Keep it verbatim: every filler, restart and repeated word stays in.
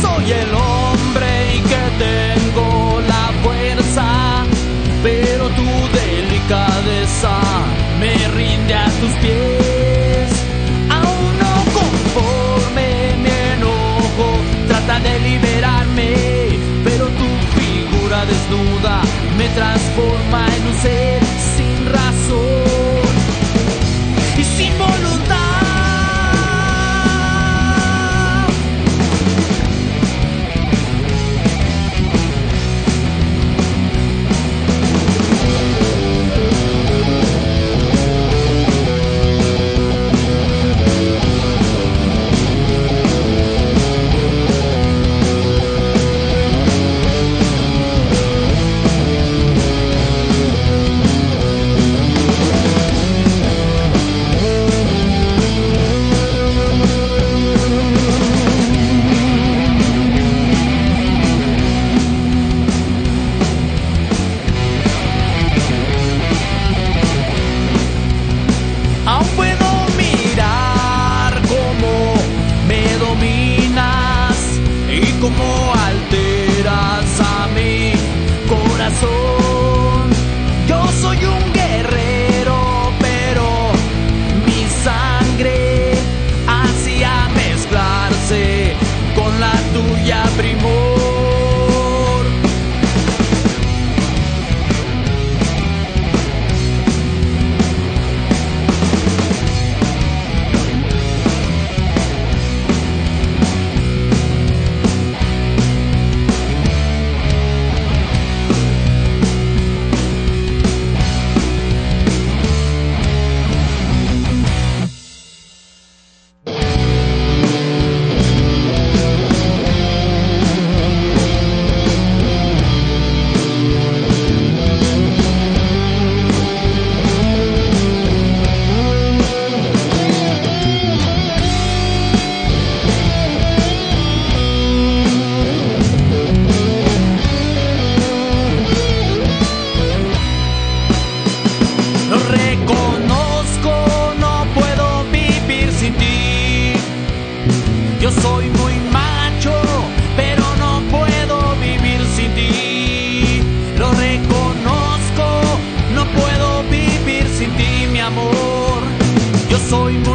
soy el hombre y que tengo la fuerza, pero tu delicadeza me rinde a tus pies. Aún no conforme mi enojo trata de liberarme, pero tu figura desnuda me transforma en un ser sin razón y sin voluntad. Aún puedo mirar cómo me dominas y cómo alteras a mi corazón. Yo soy un guerrero, pero mi sangre hacía mezclarse con la tuya, primor. Lo reconozco, no puedo vivir sin ti. Yo soy muy macho, pero no puedo vivir sin ti. Lo reconozco, no puedo vivir sin ti, mi amor. Yo soy muy